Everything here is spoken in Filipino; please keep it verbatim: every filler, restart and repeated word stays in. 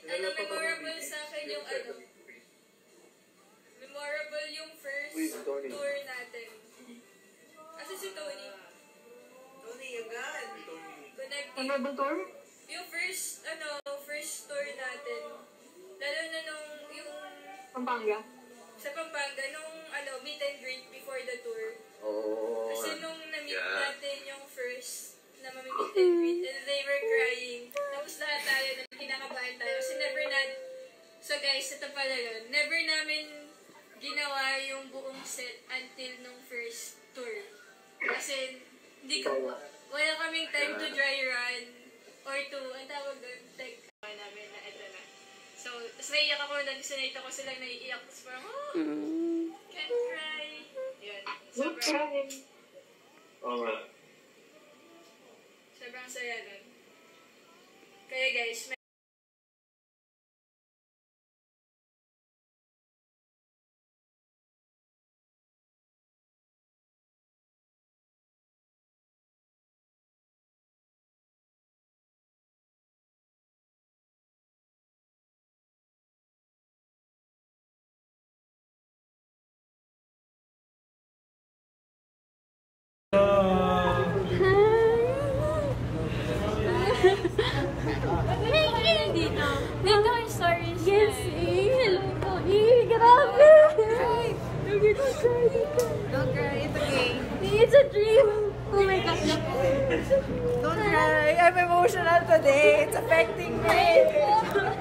ano, memorable sa akin yung ano, memorable yung first tour natin. Asa si Tony? Tony, agad. Memorable tour? Yung first, ano, first tour natin. Lalo na nung yung... Pampanga? Sa Pampanga, nung ano, meet and greet before the tour. Oh. Kasi nung na-meet yeah. natin yung first na mami-meet and greet, and they were crying. Tapos lahat tayo, na kinakabahan tayo. Kasi never na... So guys, ito pala yun. Never namin ginawa yung buong set until nung first tour. Kasi hindi ko... Wala kaming time to dry run or to, ang tawag doon, like, namin na ito na. So, tapos naiiyak ako, nag-sanate ako silang naiiyak. Tapos parang, oh, can't cry. Yun. Sobrang, Oo nga. sobrang saya nun. Kaya guys, may Dito yung stories niya. Yes, eh. Hello po. Eh, grabe. Don't cry. Don't cry, it's okay. It's a dream. Oh my gosh. Don't cry, I'm emotional today. It's affecting me.